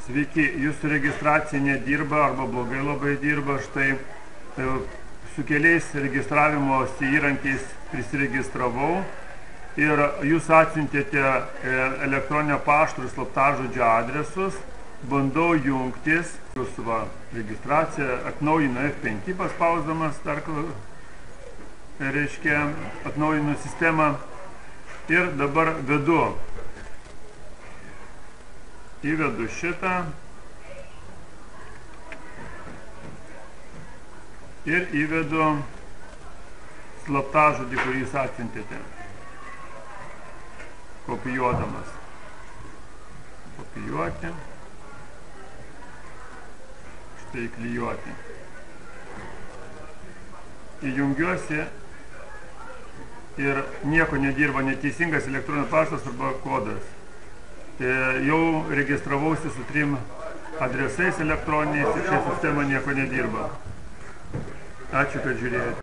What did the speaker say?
Sveiki, jūsų registracija nedirba arba blogai labai dirba. Štai su keliais registravimosi įrankiais prisiregistravau ir jūs atsiuntėte elektroninio pašto ir slaptažodžio adresus. Bandau jungtis, jūsų registracija atnaujino F5 paspausdamas, reiškia atnaujino sistemą ir dabar įvedu šitą ir įvedu slaptažodį, kurį jūs atsiuntėte, kopijuodamas. Kopijuoti. Štai klijuoti. Įjungiuosi ir nieko nedirba, neteisingas elektroninis paštas arba kodas. Jau registravausi su 3 adresais elektroniniais ir šią sistemą nieko nedirba. Ačiū, kad žiūrėjote.